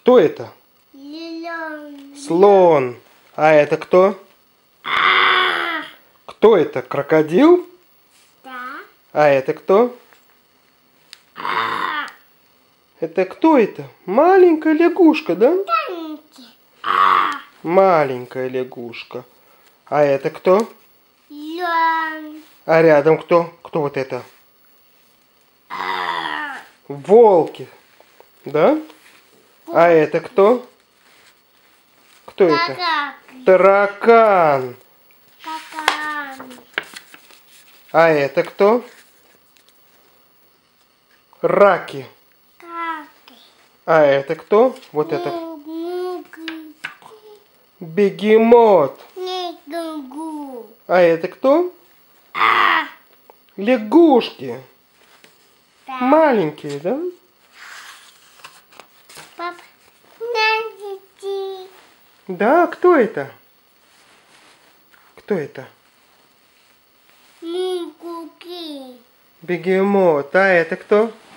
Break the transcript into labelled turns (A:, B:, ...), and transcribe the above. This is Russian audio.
A: Кто это? Слон. А это кто? Кто это? Крокодил?
B: Да.
A: А это кто? Это кто это? Маленькая лягушка, да? Маленькая лягушка. А это кто?
B: Лен.
A: А рядом кто? Кто вот это? Волки. Да? А это кто? Кто это? Таракан. А это кто? Раки. А это кто? Вот это. Бегемот. А это кто? Лягушки. Маленькие, да?
B: Пап,
A: Да, кто это? Кто это? Бегемот. А это кто?